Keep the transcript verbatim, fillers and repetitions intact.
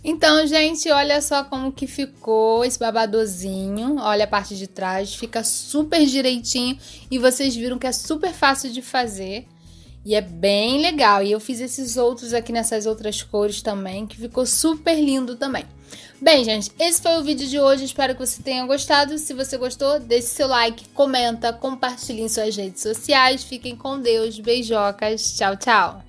Então, gente, olha só como que ficou esse babadozinho. Olha a parte de trás, fica super direitinho e vocês viram que é super fácil de fazer. E é bem legal. E eu fiz esses outros aqui nessas outras cores também, que ficou super lindo também. Bem, gente, esse foi o vídeo de hoje. Espero que você tenha gostado. Se você gostou, deixe seu like, comenta, compartilhe em suas redes sociais. Fiquem com Deus. Beijocas. Tchau, tchau.